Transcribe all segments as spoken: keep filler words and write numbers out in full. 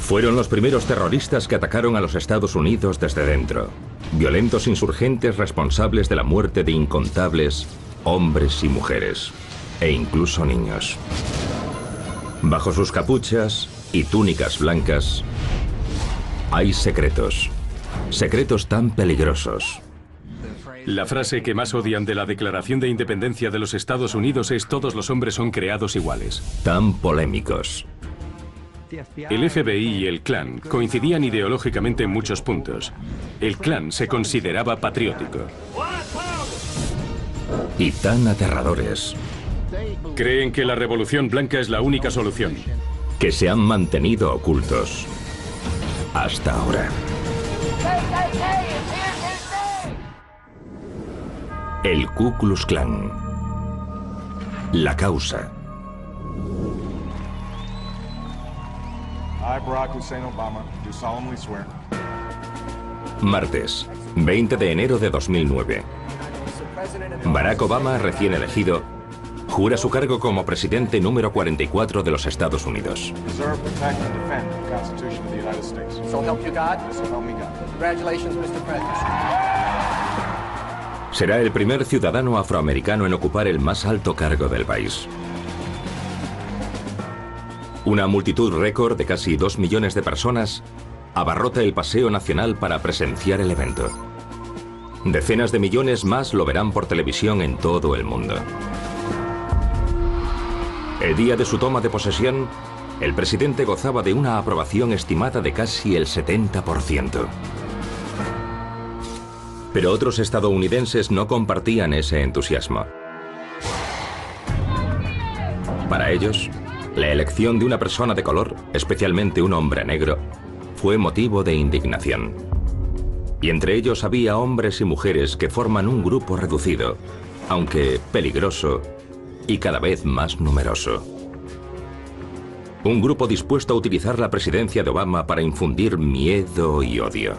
Fueron los primeros terroristas que atacaron a los Estados Unidos desde dentro. Violentos insurgentes responsables de la muerte de incontables hombres y mujeres, e incluso niños. Bajo sus capuchas y túnicas blancas hay secretos. Secretos tan peligrosos. La frase que más odian de la Declaración de Independencia de los Estados Unidos es: todos los hombres son creados iguales. Tan polémicos. El F B I y el Klan coincidían ideológicamente en muchos puntos. El Klan se consideraba patriótico. Y tan aterradores. Creen que la Revolución Blanca es la única solución. Que se han mantenido ocultos hasta ahora. El Ku Klux Klan. La causa. I, Barack Hussein Obama, do solemnly swear. Martes, veinte de enero de dos mil nueve. Barack Obama, recién elegido, jura su cargo como presidente número cuarenta y cuatro de los Estados Unidos. Preserve, protect, and defend the Constitution of the United States. So help you God? So help me God. Congratulations, mister President. Será el primer ciudadano afroamericano en ocupar el más alto cargo del país. Una multitud récord de casi dos millones de personas abarrota el Paseo Nacional para presenciar el evento. Decenas de millones más lo verán por televisión en todo el mundo. El día de su toma de posesión, el presidente gozaba de una aprobación estimada de casi el setenta por ciento. Pero otros estadounidenses no compartían ese entusiasmo. Para ellos, la elección de una persona de color, especialmente un hombre negro, fue motivo de indignación. Y entre ellos había hombres y mujeres que forman un grupo reducido, aunque peligroso y cada vez más numeroso. Un grupo dispuesto a utilizar la presidencia de Obama para infundir miedo y odio.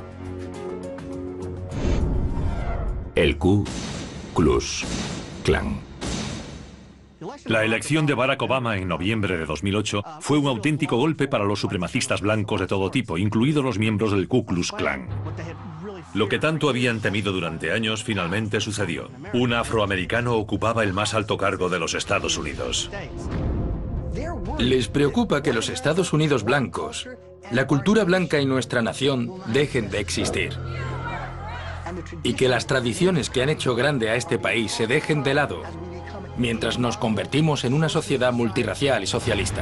El Ku Klux Klan. La elección de Barack Obama en noviembre de dos mil ocho fue un auténtico golpe para los supremacistas blancos de todo tipo, incluidos los miembros del Ku Klux Klan. Lo que tanto habían temido durante años finalmente sucedió. Un afroamericano ocupaba el más alto cargo de los Estados Unidos. Les preocupa que los Estados Unidos blancos, la cultura blanca y nuestra nación dejen de existir. Y que las tradiciones que han hecho grande a este país se dejen de lado, mientras nos convertimos en una sociedad multirracial y socialista.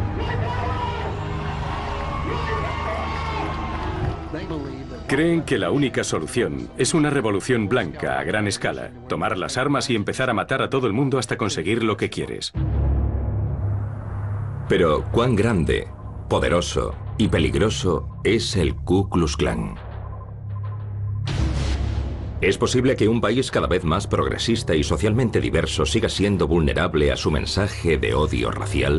Creen que la única solución es una revolución blanca a gran escala, tomar las armas y empezar a matar a todo el mundo hasta conseguir lo que quieres. Pero cuán grande, poderoso y peligroso es el Ku Klux Klan. ¿Es posible que un país cada vez más progresista y socialmente diverso siga siendo vulnerable a su mensaje de odio racial?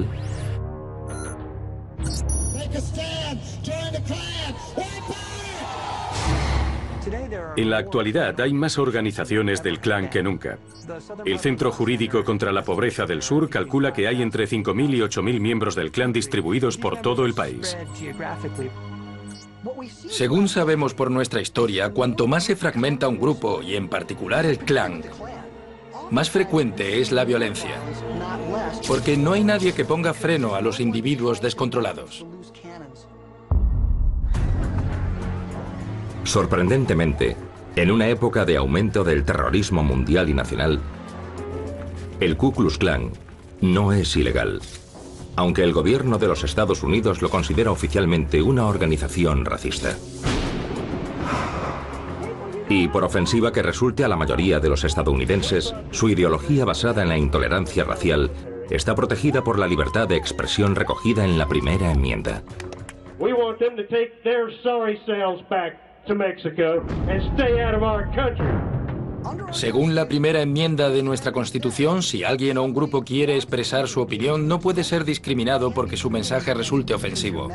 En la actualidad hay más organizaciones del Klan que nunca. El Centro Jurídico contra la Pobreza del Sur calcula que hay entre cinco mil y ocho mil miembros del Klan distribuidos por todo el país. Según sabemos por nuestra historia, cuanto más se fragmenta un grupo, y en particular el Klan, más frecuente es la violencia. Porque no hay nadie que ponga freno a los individuos descontrolados. Sorprendentemente, en una época de aumento del terrorismo mundial y nacional, el Ku Klux Klan no es ilegal, aunque el gobierno de los Estados Unidos lo considera oficialmente una organización racista. Y por ofensiva que resulte a la mayoría de los estadounidenses, su ideología basada en la intolerancia racial está protegida por la libertad de expresión recogida en la primera enmienda. We want them to take their sorry selves back to Mexico and stay out of our country. Según la primera enmienda de nuestra Constitución, si alguien o un grupo quiere expresar su opinión, no puede ser discriminado porque su mensaje resulte ofensivo.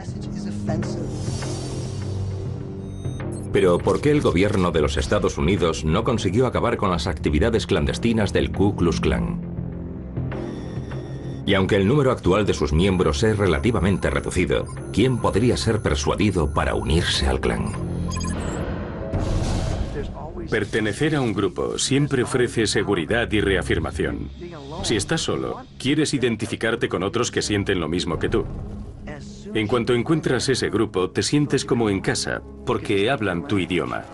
Pero ¿por qué el gobierno de los Estados Unidos no consiguió acabar con las actividades clandestinas del Ku Klux Klan? Y aunque el número actual de sus miembros es relativamente reducido, ¿quién podría ser persuadido para unirse al clan? Pertenecer a un grupo siempre ofrece seguridad y reafirmación. Si estás solo, quieres identificarte con otros que sienten lo mismo que tú. En cuanto encuentras ese grupo, te sientes como en casa, porque hablan tu idioma.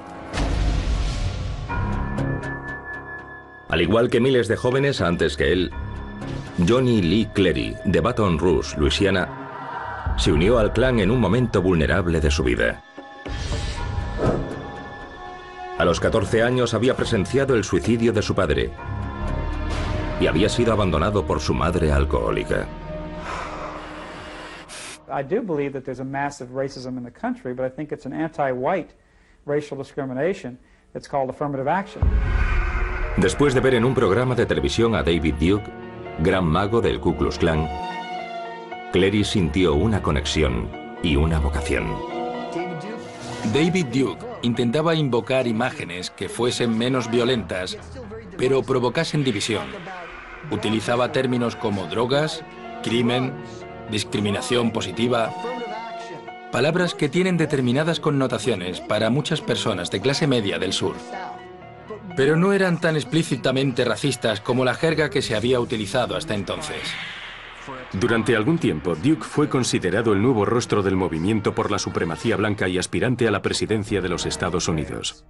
Al igual que miles de jóvenes antes que él, Johnny Lee Cleary, de Baton Rouge, Luisiana, se unió al clan en un momento vulnerable de su vida. A los catorce años había presenciado el suicidio de su padre y había sido abandonado por su madre alcohólica. I do believe that there's a massive racism in the country, but I think it's an anti-white racial discrimination that's called affirmative action. Después de ver en un programa de televisión a David Duke, gran mago del Ku Klux Klan, Cleary sintió una conexión y una vocación. David Duke intentaba invocar imágenes que fuesen menos violentas, pero provocasen división. Utilizaba términos como drogas, crimen, discriminación positiva, palabras que tienen determinadas connotaciones para muchas personas de clase media del sur, pero no eran tan explícitamente racistas como la jerga que se había utilizado hasta entonces. Durante algún tiempo, Duke fue considerado el nuevo rostro del movimiento por la supremacía blanca y aspirante a la presidencia de los Estados Unidos.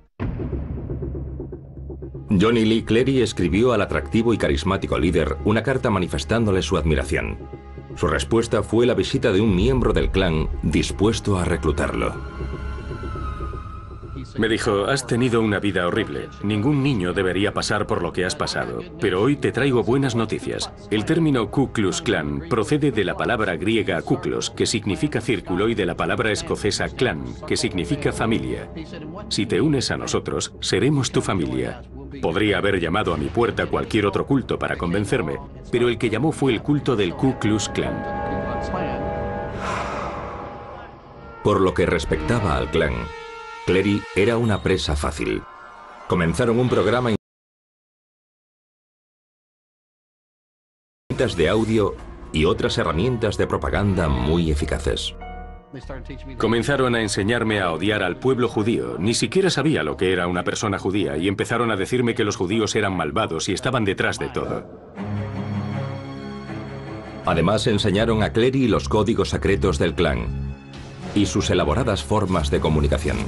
Johnny Lee Cleary escribió al atractivo y carismático líder una carta manifestándole su admiración. Su respuesta fue la visita de un miembro del clan dispuesto a reclutarlo. Me dijo, has tenido una vida horrible. Ningún niño debería pasar por lo que has pasado. Pero hoy te traigo buenas noticias. El término Ku Klux Klan procede de la palabra griega kuklos, que significa círculo, y de la palabra escocesa clan, que significa familia. Si te unes a nosotros, seremos tu familia. Podría haber llamado a mi puerta cualquier otro culto para convencerme, pero el que llamó fue el culto del Ku Klux Klan. Por lo que respectaba al clan, Cleary era una presa fácil. Comenzaron un programa de audio y otras herramientas de propaganda muy eficaces. Comenzaron a enseñarme a odiar al pueblo judío. Ni siquiera sabía lo que era una persona judía y empezaron a decirme que los judíos eran malvados y estaban detrás de todo. Además enseñaron a Cleary los códigos secretos del clan y sus elaboradas formas de comunicación.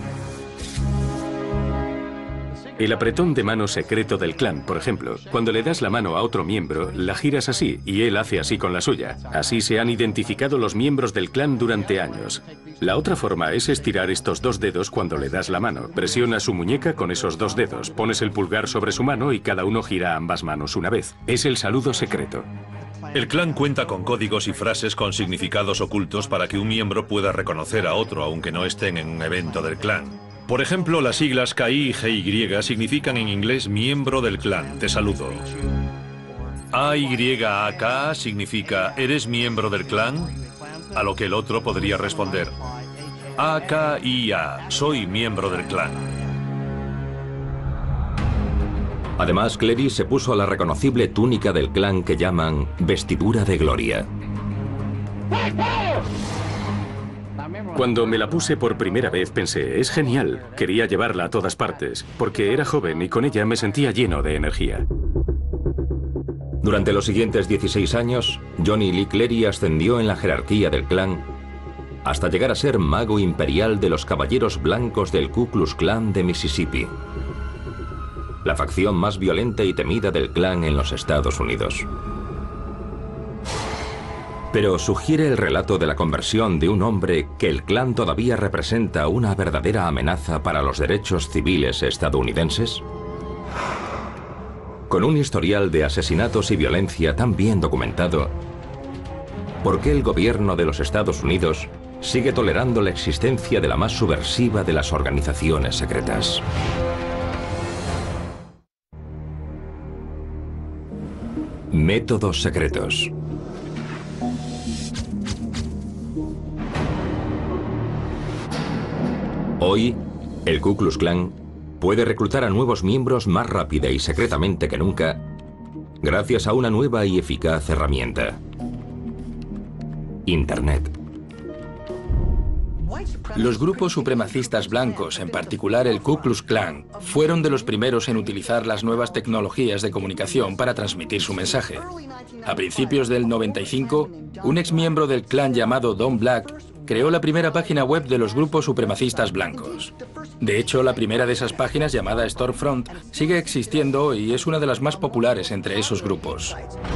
El apretón de mano secreto del clan, por ejemplo, cuando le das la mano a otro miembro, la giras así y él hace así con la suya. Así se han identificado los miembros del clan durante años. La otra forma es estirar estos dos dedos cuando le das la mano. Presiona su muñeca con esos dos dedos, pones el pulgar sobre su mano y cada uno gira ambas manos una vez. Es el saludo secreto. El clan cuenta con códigos y frases con significados ocultos para que un miembro pueda reconocer a otro aunque no estén en un evento del clan. Por ejemplo, las siglas K I y G Y significan en inglés miembro del clan, te saludo. A Y A K significa ¿eres miembro del clan? A lo que el otro podría responder A K I A, soy miembro del clan. Además, Cleary se puso la reconocible túnica del clan que llaman vestidura de gloria. Cuando me la puse por primera vez pensé, es genial, quería llevarla a todas partes, porque era joven y con ella me sentía lleno de energía. Durante los siguientes dieciséis años, Johnny Lee Cleary ascendió en la jerarquía del clan hasta llegar a ser mago imperial de los Caballeros Blancos del Ku Klux Klan de Mississippi, la facción más violenta y temida del clan en los Estados Unidos. Pero ¿sugiere el relato de la conversión de un hombre que el clan todavía representa una verdadera amenaza para los derechos civiles estadounidenses? Con un historial de asesinatos y violencia tan bien documentado, ¿por qué el gobierno de los Estados Unidos sigue tolerando la existencia de la más subversiva de las organizaciones secretas? Métodos secretos. Hoy, el Ku Klux Klan puede reclutar a nuevos miembros más rápida y secretamente que nunca, gracias a una nueva y eficaz herramienta: Internet. Los grupos supremacistas blancos, en particular el Ku Klux Klan, fueron de los primeros en utilizar las nuevas tecnologías de comunicación para transmitir su mensaje. A principios del noventa y cinco, un exmiembro del Klan llamado Don Black creó la primera página web de los grupos supremacistas blancos. De hecho, la primera de esas páginas, llamada Storefront, sigue existiendo y es una de las más populares entre esos grupos.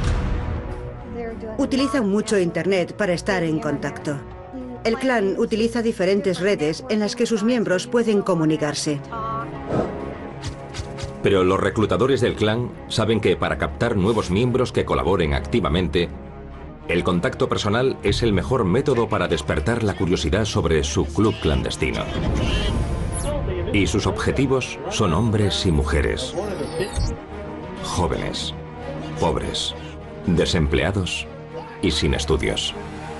Utilizan mucho Internet para estar en contacto. El Klan utiliza diferentes redes en las que sus miembros pueden comunicarse. Pero los reclutadores del Klan saben que para captar nuevos miembros que colaboren activamente, el contacto personal es el mejor método para despertar la curiosidad sobre su club clandestino. Y sus objetivos son hombres y mujeres, jóvenes, pobres, desempleados y sin estudios.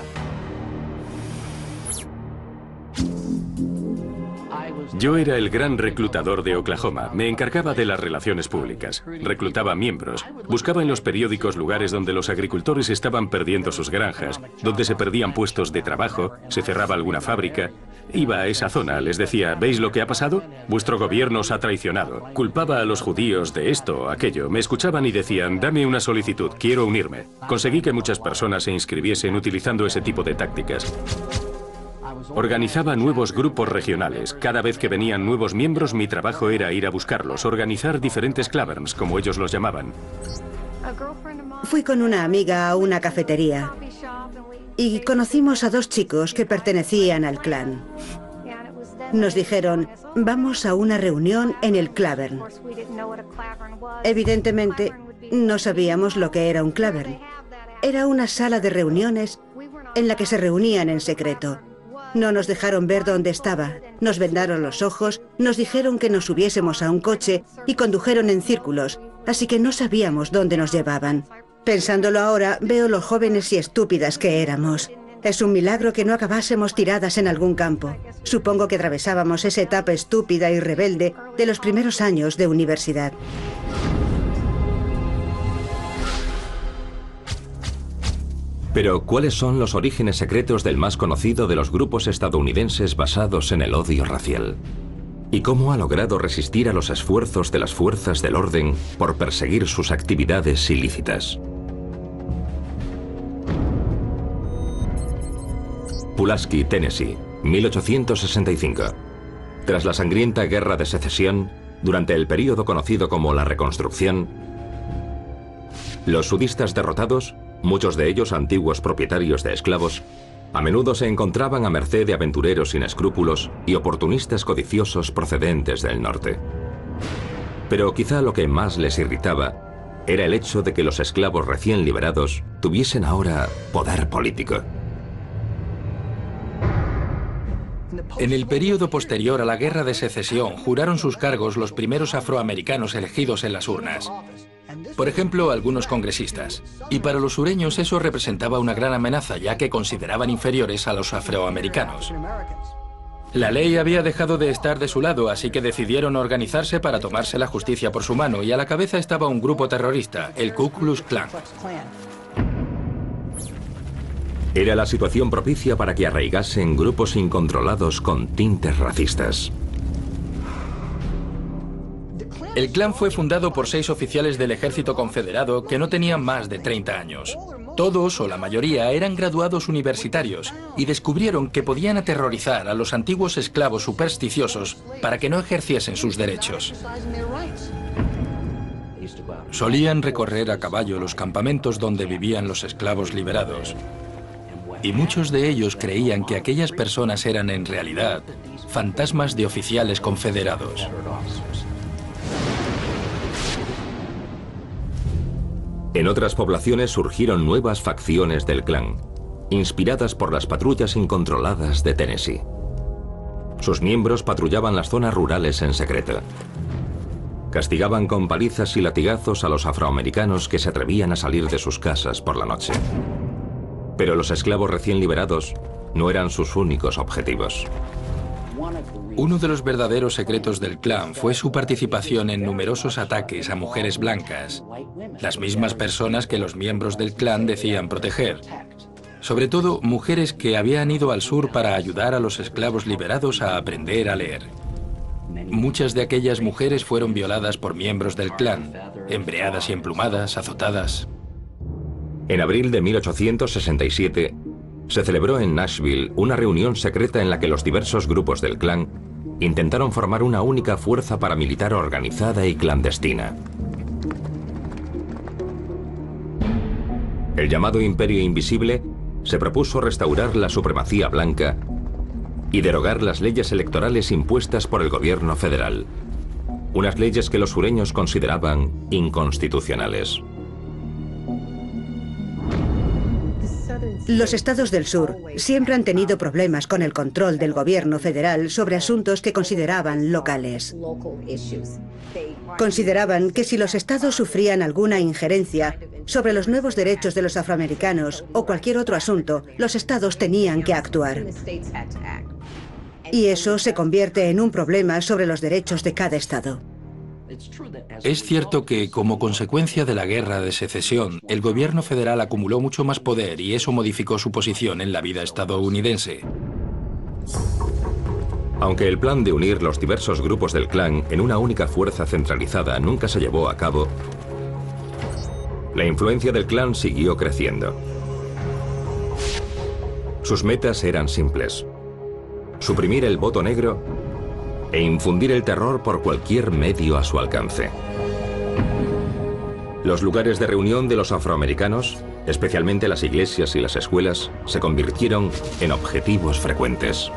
Yo era el gran reclutador de Oklahoma. Me encargaba de las relaciones públicas. Reclutaba miembros. Buscaba en los periódicos lugares donde los agricultores estaban perdiendo sus granjas, donde se perdían puestos de trabajo, se cerraba alguna fábrica. Iba a esa zona, les decía, ¿veis lo que ha pasado? Vuestro gobierno os ha traicionado. Culpaba a los judíos de esto o aquello. Me escuchaban y decían, dame una solicitud, quiero unirme. Conseguí que muchas personas se inscribiesen utilizando ese tipo de tácticas. Organizaba nuevos grupos regionales. Cada vez que venían nuevos miembros, mi trabajo era ir a buscarlos, organizar diferentes claverns, como ellos los llamaban. Fui con una amiga a una cafetería y conocimos a dos chicos que pertenecían al Klan. Nos dijeron, vamos a una reunión en el clavern. Evidentemente, no sabíamos lo que era un clavern. Era una sala de reuniones en la que se reunían en secreto. No nos dejaron ver dónde estaba, nos vendaron los ojos, nos dijeron que nos subiésemos a un coche y condujeron en círculos, así que no sabíamos dónde nos llevaban. Pensándolo ahora, veo lo jóvenes y estúpidas que éramos. Es un milagro que no acabásemos tiradas en algún campo. Supongo que atravesábamos esa etapa estúpida y rebelde de los primeros años de universidad. Pero, ¿cuáles son los orígenes secretos del más conocido de los grupos estadounidenses basados en el odio racial? ¿Y cómo ha logrado resistir a los esfuerzos de las fuerzas del orden por perseguir sus actividades ilícitas? Pulaski, Tennessee, mil ochocientos sesenta y cinco. Tras la sangrienta Guerra de Secesión, durante el período conocido como la Reconstrucción, los sudistas derrotados, muchos de ellos antiguos propietarios de esclavos, a menudo se encontraban a merced de aventureros sin escrúpulos y oportunistas codiciosos procedentes del norte. Pero quizá lo que más les irritaba era el hecho de que los esclavos recién liberados tuviesen ahora poder político. En el período posterior a la Guerra de Secesión juraron sus cargos los primeros afroamericanos elegidos en las urnas. Por ejemplo, algunos congresistas. Y para los sureños eso representaba una gran amenaza, ya que consideraban inferiores a los afroamericanos. La ley había dejado de estar de su lado, así que decidieron organizarse para tomarse la justicia por su mano, y a la cabeza estaba un grupo terrorista, el Ku Klux Klan. Era la situación propicia para que arraigasen grupos incontrolados con tintes racistas. El Klan fue fundado por seis oficiales del ejército confederado que no tenían más de treinta años. Todos, o la mayoría, eran graduados universitarios y descubrieron que podían aterrorizar a los antiguos esclavos supersticiosos para que no ejerciesen sus derechos. Solían recorrer a caballo los campamentos donde vivían los esclavos liberados. Y muchos de ellos creían que aquellas personas eran en realidad fantasmas de oficiales confederados. En otras poblaciones surgieron nuevas facciones del Klan, inspiradas por las patrullas incontroladas de Tennessee. Sus miembros patrullaban las zonas rurales en secreto. Castigaban con palizas y latigazos a los afroamericanos que se atrevían a salir de sus casas por la noche. Pero los esclavos recién liberados no eran sus únicos objetivos. Uno de los verdaderos secretos del Klan fue su participación en numerosos ataques a mujeres blancas, las mismas personas que los miembros del Klan decían proteger. Sobre todo mujeres que habían ido al sur para ayudar a los esclavos liberados a aprender a leer. Muchas de aquellas mujeres fueron violadas por miembros del clan, embreadas y emplumadas, azotadas. En abril de mil ochocientos sesenta y siete, se celebró en Nashville una reunión secreta en la que los diversos grupos del clan intentaron formar una única fuerza paramilitar organizada y clandestina. El llamado Imperio Invisible se propuso restaurar la supremacía blanca y derogar las leyes electorales impuestas por el gobierno federal, unas leyes que los sureños consideraban inconstitucionales. Los estados del sur siempre han tenido problemas con el control del gobierno federal sobre asuntos que consideraban locales. Consideraban que si los estados sufrían alguna injerencia sobre los nuevos derechos de los afroamericanos o cualquier otro asunto, los estados tenían que actuar. Y eso se convierte en un problema sobre los derechos de cada estado. Es cierto que, como consecuencia de la guerra de secesión, el gobierno federal acumuló mucho más poder y eso modificó su posición en la vida estadounidense. Aunque el plan de unir los diversos grupos del clan en una única fuerza centralizada nunca se llevó a cabo, la influencia del clan siguió creciendo. Sus metas eran simples: suprimir el voto negro e infundir el terror por cualquier medio a su alcance. Los lugares de reunión de los afroamericanos, especialmente las iglesias y las escuelas, se convirtieron en objetivos frecuentes.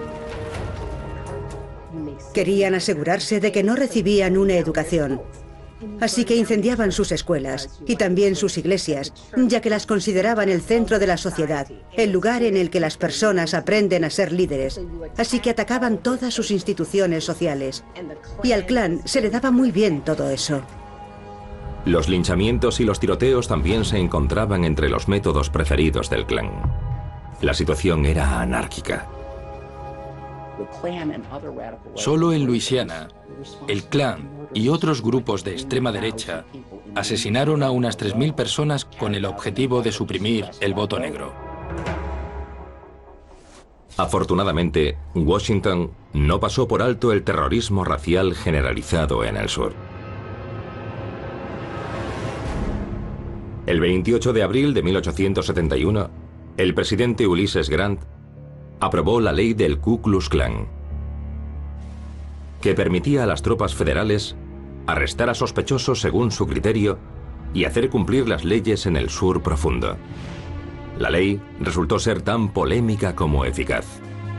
Querían asegurarse de que no recibían una educación. Así que incendiaban sus escuelas y también sus iglesias, ya que las consideraban el centro de la sociedad, el lugar en el que las personas aprenden a ser líderes. Así que atacaban todas sus instituciones sociales. Y al clan se le daba muy bien todo eso. Los linchamientos y los tiroteos también se encontraban entre los métodos preferidos del clan. La situación era anárquica. Solo en Luisiana, el clan y otros grupos de extrema derecha asesinaron a unas tres mil personas con el objetivo de suprimir el voto negro. Afortunadamente, Washington no pasó por alto el terrorismo racial generalizado en el sur. El veintiocho de abril de mil ochocientos setenta y uno, el presidente Ulysses Grant aprobó la ley del Ku Klux Klan, que permitía a las tropas federales arrestar a sospechosos según su criterio y hacer cumplir las leyes en el sur profundo. La ley resultó ser tan polémica como eficaz.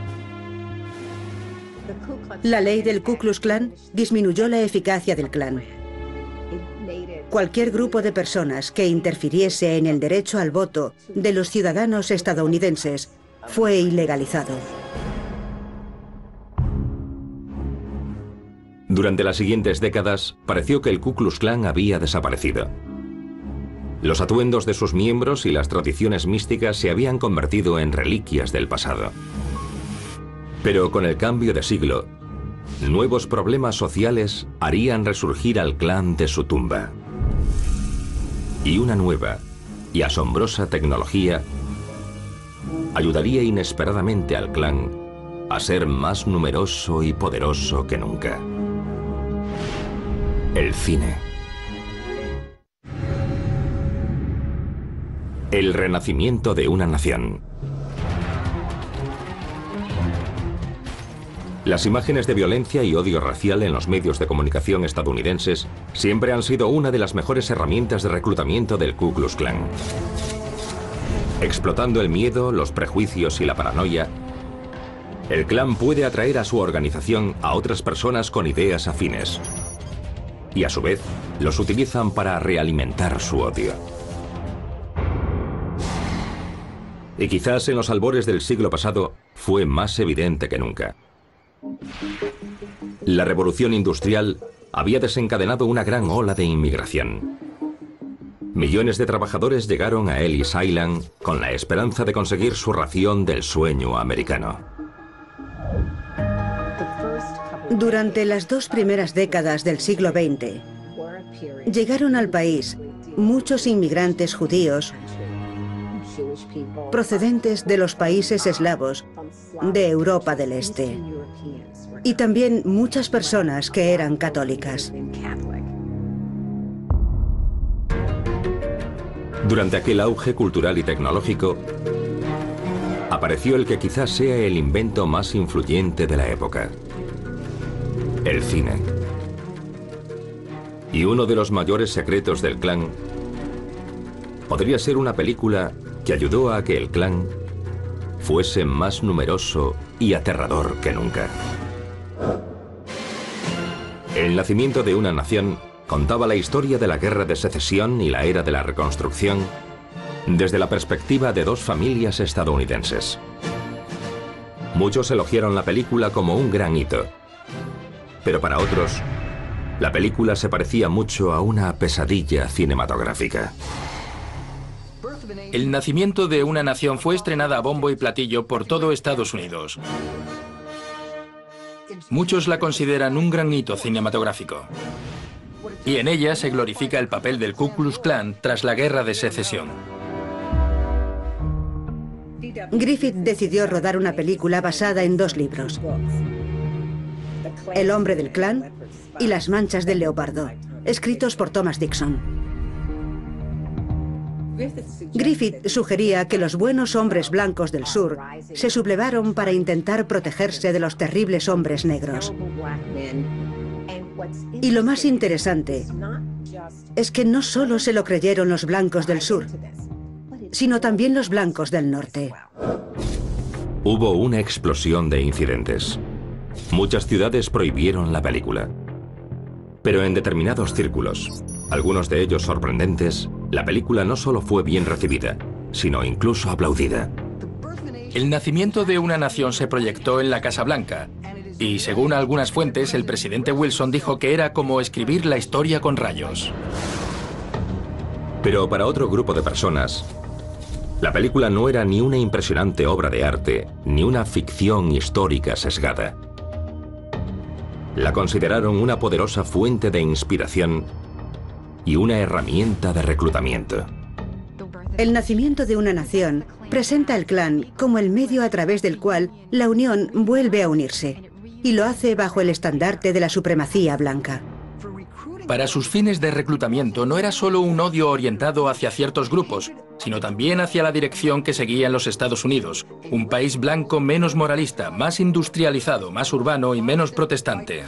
La ley del Ku Klux Klan disminuyó la eficacia del clan. Cualquier grupo de personas que interfiriese en el derecho al voto de los ciudadanos estadounidenses fue ilegalizado. Durante las siguientes décadas, pareció que el Ku Klux Klan había desaparecido. Los atuendos de sus miembros y las tradiciones místicas se habían convertido en reliquias del pasado. Pero con el cambio de siglo, nuevos problemas sociales harían resurgir al clan de su tumba. Y una nueva y asombrosa tecnología ayudaría inesperadamente al clan a ser más numeroso y poderoso que nunca. El cine. El renacimiento de una nación. Las imágenes de violencia y odio racial en los medios de comunicación estadounidenses siempre han sido una de las mejores herramientas de reclutamiento del Ku Klux Klan. Explotando el miedo, los prejuicios y la paranoia, el clan puede atraer a su organización a otras personas con ideas afines. Y a su vez, los utilizan para realimentar su odio. Y quizás en los albores del siglo pasado fue más evidente que nunca. La revolución industrial había desencadenado una gran ola de inmigración. Millones de trabajadores llegaron a Ellis Island con la esperanza de conseguir su ración del sueño americano. Durante las dos primeras décadas del siglo veinte, llegaron al país muchos inmigrantes judíos procedentes de los países eslavos, de Europa del Este, y también muchas personas que eran católicas. Durante aquel auge cultural y tecnológico, apareció el que quizás sea el invento más influyente de la época: el cine. Y uno de los mayores secretos del clan podría ser una película que ayudó a que el clan fuese más numeroso y aterrador que nunca. El nacimiento de una nación contaba la historia de la Guerra de Secesión y la Era de la Reconstrucción desde la perspectiva de dos familias estadounidenses. Muchos elogiaron la película como un gran hito, pero para otros, la película se parecía mucho a una pesadilla cinematográfica. El nacimiento de una nación fue estrenada a bombo y platillo por todo Estados Unidos. Muchos la consideran un gran hito cinematográfico. Y en ella se glorifica el papel del Ku Klux Klan tras la Guerra de Secesión. Griffith decidió rodar una película basada en dos libros: El hombre del Klan y Las manchas del leopardo, escritos por Thomas Dixon. Griffith sugería que los buenos hombres blancos del sur se sublevaron para intentar protegerse de los terribles hombres negros. Y lo más interesante es que no solo se lo creyeron los blancos del sur, sino también los blancos del norte. Hubo una explosión de incidentes. Muchas ciudades prohibieron la película. Pero en determinados círculos, algunos de ellos sorprendentes, la película no solo fue bien recibida, sino incluso aplaudida. El nacimiento de una nación se proyectó en la Casa Blanca, y según algunas fuentes, el presidente Wilson dijo que era como escribir la historia con rayos. Pero para otro grupo de personas, la película no era ni una impresionante obra de arte, ni una ficción histórica sesgada. La consideraron una poderosa fuente de inspiración y una herramienta de reclutamiento. El nacimiento de una nación presenta al Klan como el medio a través del cual la Unión vuelve a unirse, y lo hace bajo el estandarte de la supremacía blanca. Para sus fines de reclutamiento no era solo un odio orientado hacia ciertos grupos, sino también hacia la dirección que seguían los Estados Unidos, un país blanco menos moralista, más industrializado, más urbano y menos protestante.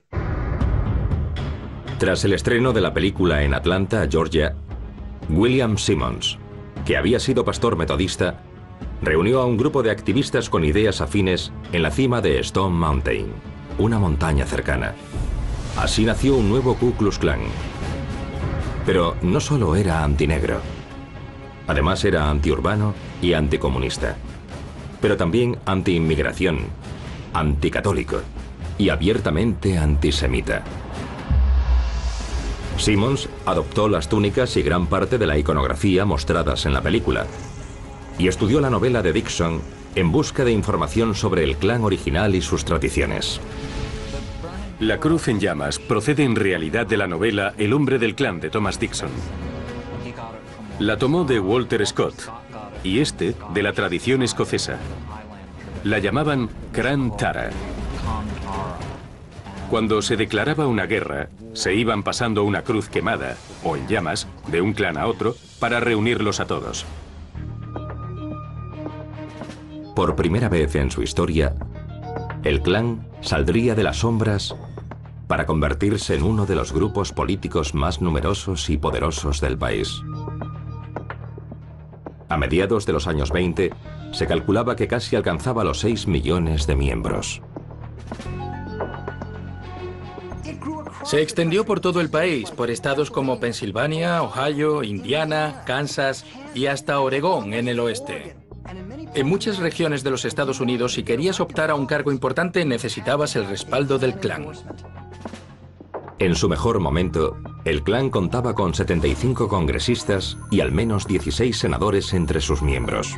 Tras el estreno de la película en Atlanta, Georgia, William Simmons, que había sido pastor metodista, reunió a un grupo de activistas con ideas afines en la cima de Stone Mountain, una montaña cercana. Así nació un nuevo Ku Klux Klan. Pero no solo era antinegro. Además era antiurbano y anticomunista. Pero también antiinmigración, anticatólico y abiertamente antisemita. Simmons adoptó las túnicas y gran parte de la iconografía mostradas en la película y estudió la novela de Dixon en busca de información sobre el Klan original y sus tradiciones. La cruz en llamas procede en realidad de la novela El hombre del Klan de Thomas Dixon. La tomó de Walter Scott y este de la tradición escocesa. La llamaban Cran Tara. Cuando se declaraba una guerra, se iban pasando una cruz quemada o en llamas de un clan a otro para reunirlos a todos. Por primera vez en su historia, el Klan saldría de las sombras para convertirse en uno de los grupos políticos más numerosos y poderosos del país. A mediados de los años veinte, se calculaba que casi alcanzaba los seis millones de miembros. Se extendió por todo el país, por estados como Pensilvania, Ohio, Indiana, Kansas y hasta Oregón en el oeste. En muchas regiones de los Estados Unidos, si querías optar a un cargo importante, necesitabas el respaldo del Klan. En su mejor momento, el Klan contaba con setenta y cinco congresistas y al menos dieciséis senadores entre sus miembros.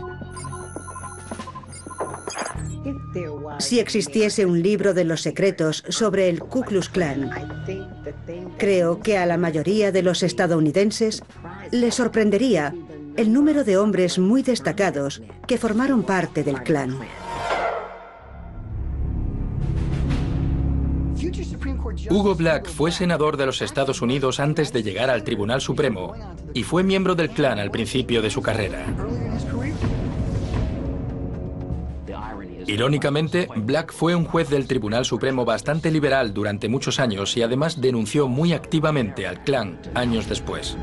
Si existiese un libro de los secretos sobre el Ku Klux Klan, creo que a la mayoría de los estadounidenses les sorprendería el número de hombres muy destacados que formaron parte del clan. Hugo Black fue senador de los Estados Unidos antes de llegar al Tribunal Supremo y fue miembro del clan al principio de su carrera. Irónicamente, Black fue un juez del Tribunal Supremo bastante liberal durante muchos años y además denunció muy activamente al clan años después.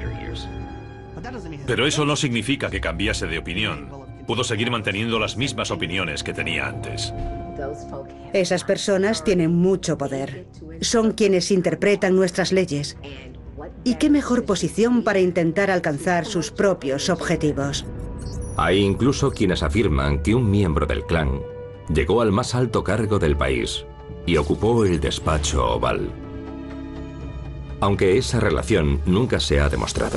Pero eso no significa que cambiase de opinión. Pudo seguir manteniendo las mismas opiniones que tenía antes. Esas personas tienen mucho poder. Son quienes interpretan nuestras leyes. ¿Y qué mejor posición para intentar alcanzar sus propios objetivos? Hay incluso quienes afirman que un miembro del clan llegó al más alto cargo del país y ocupó el despacho oval. Aunque esa relación nunca se ha demostrado.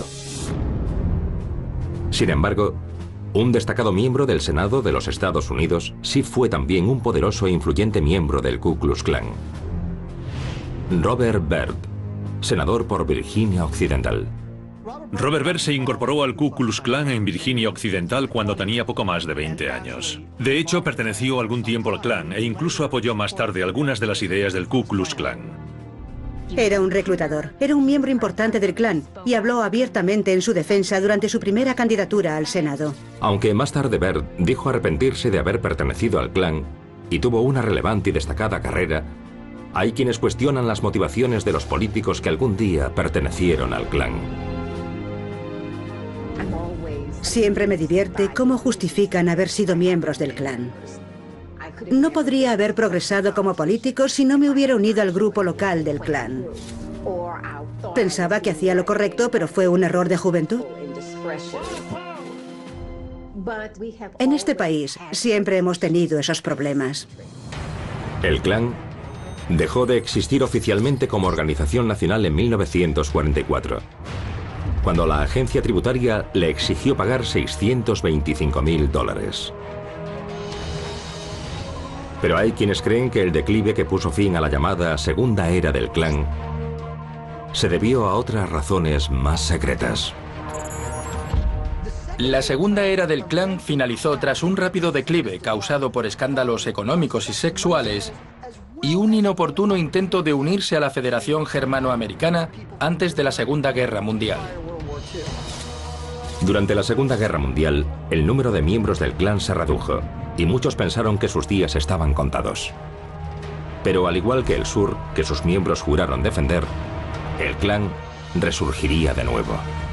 Sin embargo, un destacado miembro del Senado de los Estados Unidos sí fue también un poderoso e influyente miembro del Ku Klux Klan. Robert Byrd, senador por Virginia Occidental. Robert Byrd se incorporó al Ku Klux Klan en Virginia Occidental cuando tenía poco más de veinte años. De hecho, perteneció algún tiempo al clan e incluso apoyó más tarde algunas de las ideas del Ku Klux Klan. Era un reclutador, era un miembro importante del clan y habló abiertamente en su defensa durante su primera candidatura al Senado. Aunque más tarde Byrd dijo arrepentirse de haber pertenecido al clan y tuvo una relevante y destacada carrera, hay quienes cuestionan las motivaciones de los políticos que algún día pertenecieron al clan. Siempre me divierte cómo justifican haber sido miembros del clan. No podría haber progresado como político si no me hubiera unido al grupo local del clan. Pensaba que hacía lo correcto, pero fue un error de juventud. En este país siempre hemos tenido esos problemas. El clan dejó de existir oficialmente como organización nacional en mil novecientos cuarenta y cuatro, cuando la agencia tributaria le exigió pagar seiscientos veinticinco mil dólares. Pero hay quienes creen que el declive que puso fin a la llamada Segunda Era del Clan se debió a otras razones más secretas. La Segunda Era del Clan finalizó tras un rápido declive causado por escándalos económicos y sexuales y un inoportuno intento de unirse a la Federación Germanoamericana antes de la Segunda Guerra Mundial. Durante la Segunda Guerra Mundial, el número de miembros del clan se redujo y muchos pensaron que sus días estaban contados. Pero al igual que el sur, que sus miembros juraron defender, el clan resurgiría de nuevo.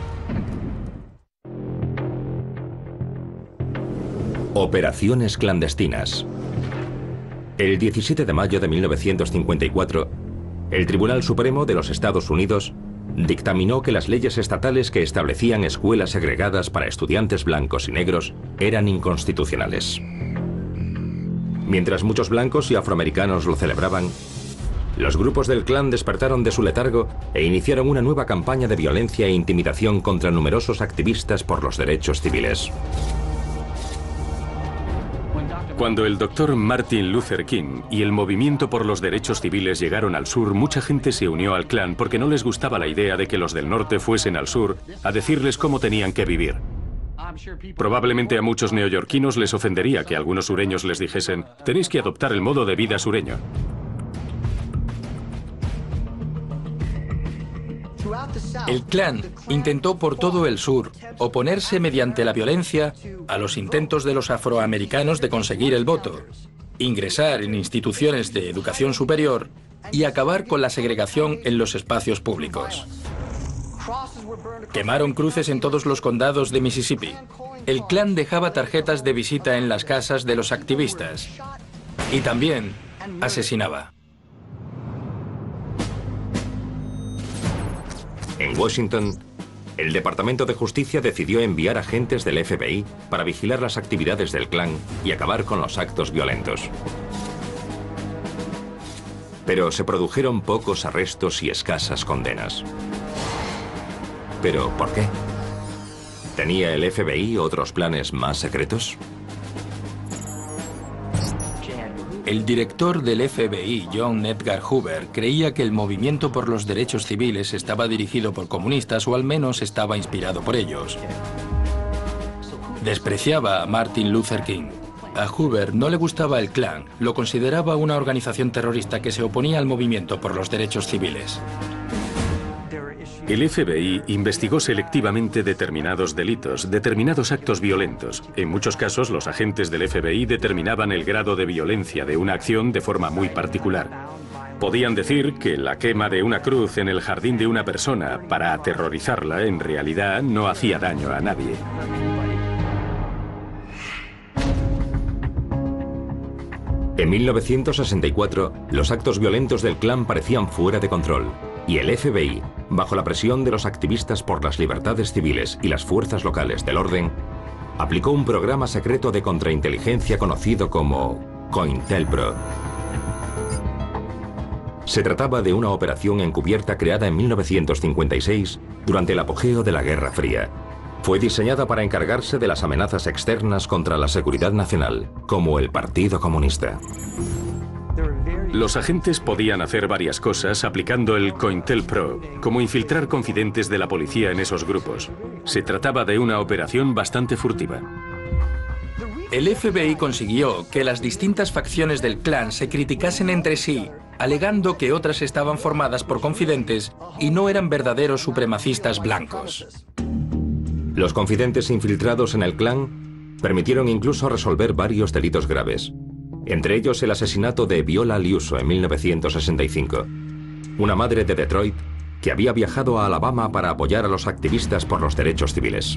Operaciones clandestinas. El diecisiete de mayo de mil novecientos cincuenta y cuatro, el Tribunal Supremo de los Estados Unidos dictaminó que las leyes estatales que establecían escuelas segregadas para estudiantes blancos y negros eran inconstitucionales. Mientras muchos blancos y afroamericanos lo celebraban, los grupos del clan despertaron de su letargo e iniciaron una nueva campaña de violencia e intimidación contra numerosos activistas por los derechos civiles. Cuando el doctor Martin Luther King y el movimiento por los derechos civiles llegaron al sur, mucha gente se unió al clan porque no les gustaba la idea de que los del norte fuesen al sur a decirles cómo tenían que vivir. Probablemente a muchos neoyorquinos les ofendería que algunos sureños les dijesen: tenéis que adoptar el modo de vida sureño. El clan intentó por todo el sur oponerse mediante la violencia a los intentos de los afroamericanos de conseguir el voto, ingresar en instituciones de educación superior y acabar con la segregación en los espacios públicos. Quemaron cruces en todos los condados de Mississippi. El clan dejaba tarjetas de visita en las casas de los activistas y también asesinaba. En Washington, el Departamento de Justicia decidió enviar agentes del F B I para vigilar las actividades del clan y acabar con los actos violentos. Pero se produjeron pocos arrestos y escasas condenas. ¿Pero por qué? ¿Tenía el F B I otros planes más secretos? El director del F B I, John Edgar Hoover, creía que el movimiento por los derechos civiles estaba dirigido por comunistas o al menos estaba inspirado por ellos. Despreciaba a Martin Luther King. A Hoover no le gustaba el Klan, lo consideraba una organización terrorista que se oponía al movimiento por los derechos civiles. El F B I investigó selectivamente determinados delitos, determinados actos violentos. En muchos casos, los agentes del F B I determinaban el grado de violencia de una acción de forma muy particular. Podían decir que la quema de una cruz en el jardín de una persona para aterrorizarla en realidad no hacía daño a nadie. En mil novecientos sesenta y cuatro, los actos violentos del Klan parecían fuera de control, y el F B I, bajo la presión de los activistas por las libertades civiles y las fuerzas locales del orden, aplicó un programa secreto de contrainteligencia conocido como COINTELPRO. Se trataba de una operación encubierta creada en mil novecientos cincuenta y seis durante el apogeo de la Guerra Fría. Fue diseñada para encargarse de las amenazas externas contra la seguridad nacional, como el Partido Comunista. Los agentes podían hacer varias cosas aplicando el COINTELPRO, como infiltrar confidentes de la policía en esos grupos. Se trataba de una operación bastante furtiva. El F B I consiguió que las distintas facciones del Klan se criticasen entre sí, alegando que otras estaban formadas por confidentes y no eran verdaderos supremacistas blancos. Los confidentes infiltrados en el Klan permitieron incluso resolver varios delitos graves, entre ellos el asesinato de Viola Liuzzo en mil novecientos sesenta y cinco, una madre de Detroit que había viajado a Alabama para apoyar a los activistas por los derechos civiles.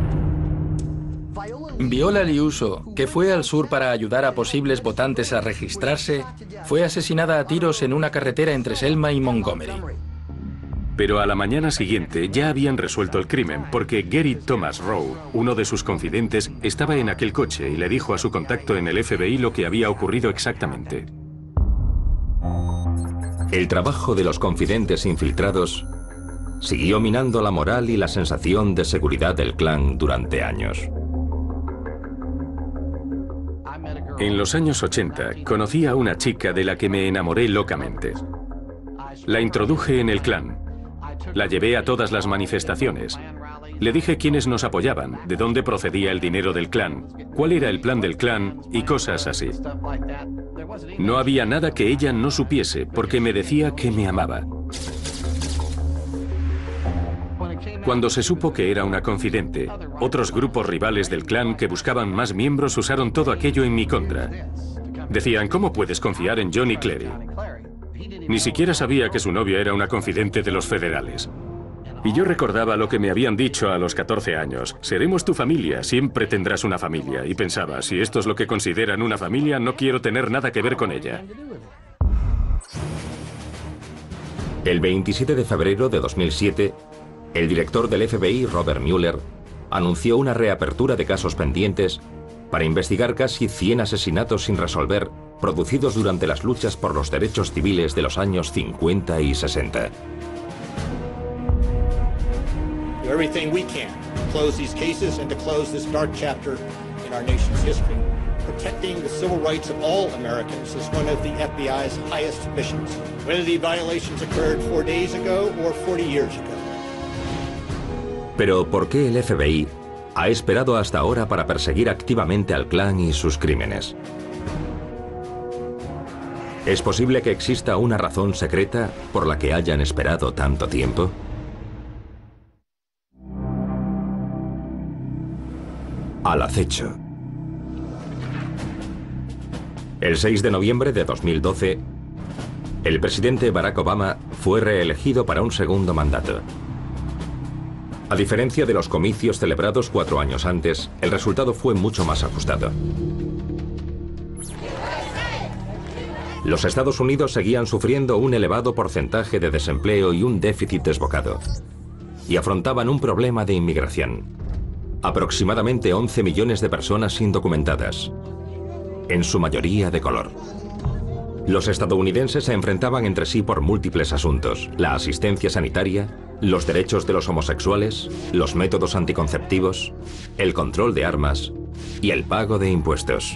Viola Liuzzo, que fue al sur para ayudar a posibles votantes a registrarse, fue asesinada a tiros en una carretera entre Selma y Montgomery. Pero a la mañana siguiente ya habían resuelto el crimen porque Gary Thomas Rowe, uno de sus confidentes, estaba en aquel coche y le dijo a su contacto en el F B I lo que había ocurrido exactamente. El trabajo de los confidentes infiltrados siguió minando la moral y la sensación de seguridad del Klan durante años. En los años ochenta conocí a una chica de la que me enamoré locamente. La introduje en el Klan. La llevé a todas las manifestaciones. Le dije quiénes nos apoyaban, de dónde procedía el dinero del Klan, cuál era el plan del Klan y cosas así. No había nada que ella no supiese porque me decía que me amaba. Cuando se supo que era una confidente, otros grupos rivales del Klan que buscaban más miembros usaron todo aquello en mi contra. Decían, ¿cómo puedes confiar en Johnny Cleary? Ni siquiera sabía que su novia era una confidente de los federales. Y yo recordaba lo que me habían dicho a los catorce años. Seremos tu familia, siempre tendrás una familia. Y pensaba, si esto es lo que consideran una familia, no quiero tener nada que ver con ella. El veintisiete de febrero de dos mil siete, el director del F B I, Robert Mueller, anunció una reapertura de casos pendientes para investigar casi cien asesinatos sin resolver producidos durante las luchas por los derechos civiles de los años cincuenta y sesenta. Do everything we can to close these cases and to close this dark chapter in our nation's history. Protecting the civil rights of all Americans is one of the F B I's highest missions, whether the violations occurred four days ago or forty years ago. Pero ¿por qué el F B I ha esperado hasta ahora para perseguir activamente al Klan y sus crímenes? ¿Es posible que exista una razón secreta por la que hayan esperado tanto tiempo? Al acecho. El seis de noviembre de dos mil doce, el presidente Barack Obama fue reelegido para un segundo mandato. A diferencia de los comicios celebrados cuatro años antes, el resultado fue mucho más ajustado. Los Estados Unidos seguían sufriendo un elevado porcentaje de desempleo y un déficit desbocado, y afrontaban un problema de inmigración. Aproximadamente once millones de personas indocumentadas, en su mayoría de color. Los estadounidenses se enfrentaban entre sí por múltiples asuntos: la asistencia sanitaria, los derechos de los homosexuales, los métodos anticonceptivos, el control de armas y el pago de impuestos.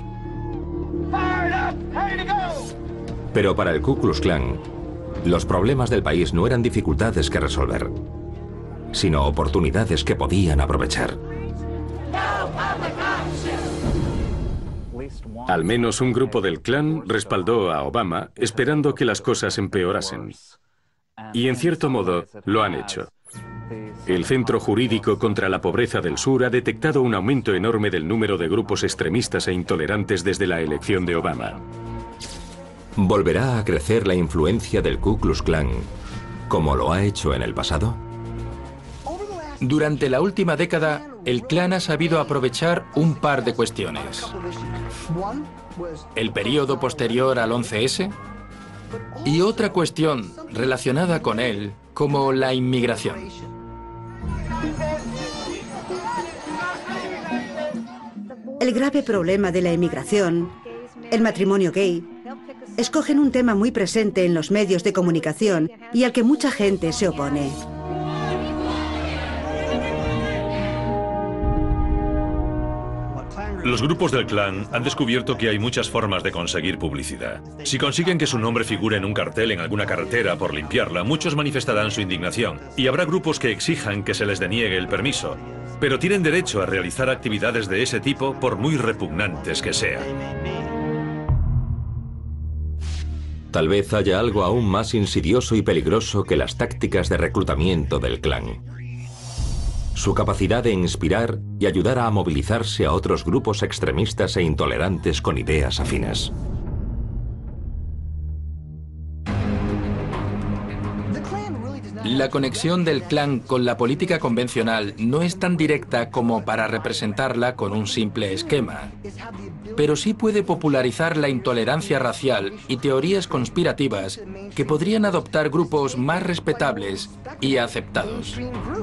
Pero para el Ku Klux Klan, los problemas del país no eran dificultades que resolver, sino oportunidades que podían aprovechar. No public Al menos un grupo del Klan respaldó a Obama esperando que las cosas empeorasen. Y en cierto modo lo han hecho. El Centro Jurídico contra la Pobreza del Sur ha detectado un aumento enorme del número de grupos extremistas e intolerantes desde la elección de Obama. ¿Volverá a crecer la influencia del Ku Klux Klan como lo ha hecho en el pasado? Durante la última década, el Klan ha sabido aprovechar un par de cuestiones. El período posterior al once ese y otra cuestión relacionada con él, como la inmigración. El grave problema de la inmigración, el matrimonio gay, escogen un tema muy presente en los medios de comunicación y al que mucha gente se opone. Los grupos del Klan han descubierto que hay muchas formas de conseguir publicidad. Si consiguen que su nombre figure en un cartel en alguna carretera por limpiarla, muchos manifestarán su indignación. Y habrá grupos que exijan que se les deniegue el permiso. Pero tienen derecho a realizar actividades de ese tipo por muy repugnantes que sean. Tal vez haya algo aún más insidioso y peligroso que las tácticas de reclutamiento del Klan. Su capacidad de inspirar y ayudar a movilizarse a otros grupos extremistas e intolerantes con ideas afines. La conexión del Klan con la política convencional no es tan directa como para representarla con un simple esquema, pero sí puede popularizar la intolerancia racial y teorías conspirativas que podrían adoptar grupos más respetables y aceptados.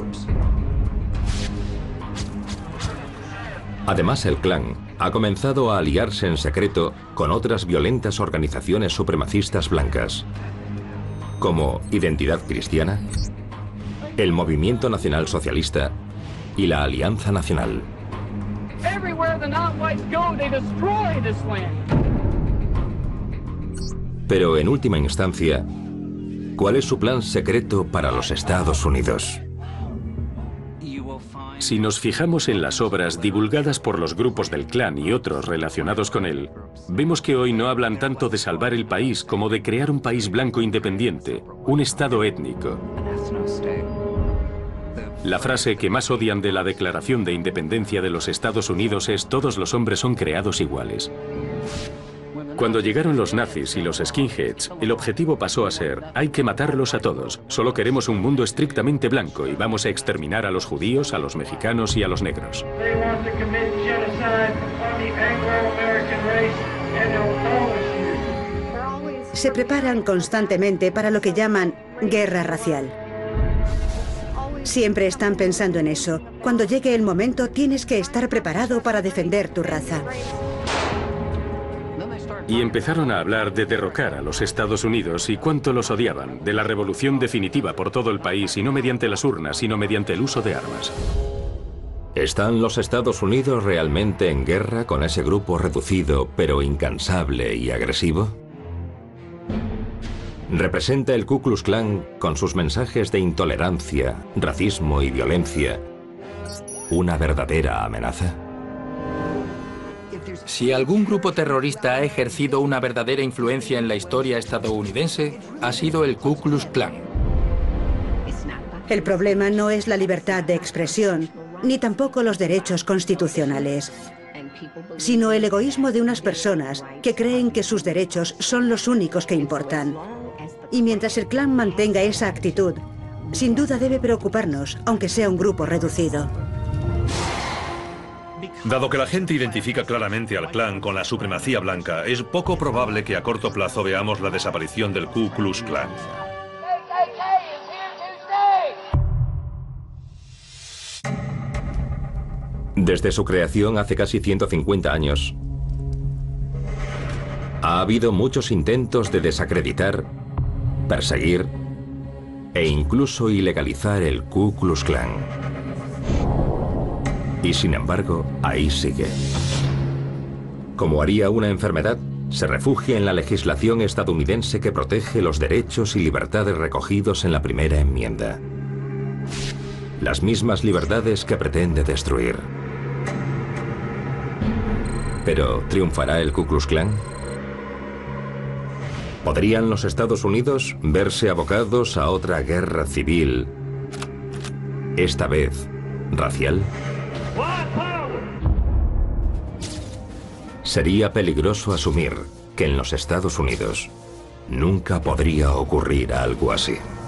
Además, el Klan ha comenzado a aliarse en secreto con otras violentas organizaciones supremacistas blancas, como Identidad Cristiana, el Movimiento Nacional Socialista y la Alianza Nacional. Pero en última instancia, ¿cuál es su plan secreto para los Estados Unidos? Si nos fijamos en las obras divulgadas por los grupos del Klan y otros relacionados con él, vemos que hoy no hablan tanto de salvar el país como de crear un país blanco independiente, un estado étnico. La frase que más odian de la Declaración de Independencia de los Estados Unidos es: todos los hombres son creados iguales. Cuando llegaron los nazis y los skinheads, el objetivo pasó a ser: hay que matarlos a todos, solo queremos un mundo estrictamente blanco y vamos a exterminar a los judíos, a los mexicanos y a los negros. Se preparan constantemente para lo que llaman guerra racial. Siempre están pensando en eso. Cuando llegue el momento, tienes que estar preparado para defender tu raza. Y empezaron a hablar de derrocar a los Estados Unidos y cuánto los odiaban, de la revolución definitiva por todo el país y no mediante las urnas, sino mediante el uso de armas. ¿Están los Estados Unidos realmente en guerra con ese grupo reducido pero incansable y agresivo? ¿Representa el Ku Klux Klan, con sus mensajes de intolerancia, racismo y violencia, una verdadera amenaza? Si algún grupo terrorista ha ejercido una verdadera influencia en la historia estadounidense, ha sido el Ku Klux Klan. El problema no es la libertad de expresión, ni tampoco los derechos constitucionales, sino el egoísmo de unas personas que creen que sus derechos son los únicos que importan. Y mientras el Klan mantenga esa actitud, sin duda debe preocuparnos, aunque sea un grupo reducido. Dado que la gente identifica claramente al Klan con la supremacía blanca, es poco probable que a corto plazo veamos la desaparición del Ku Klux Klan. Desde su creación hace casi ciento cincuenta años, ha habido muchos intentos de desacreditar, perseguir e incluso ilegalizar el Ku Klux Klan. Y sin embargo, ahí sigue. Como haría una enfermedad, se refugia en la legislación estadounidense que protege los derechos y libertades recogidos en la primera enmienda. Las mismas libertades que pretende destruir. Pero, ¿triunfará el Ku Klux Klan? ¿Podrían los Estados Unidos verse abocados a otra guerra civil, esta vez racial? Sería peligroso asumir que en los Estados Unidos nunca podría ocurrir algo así.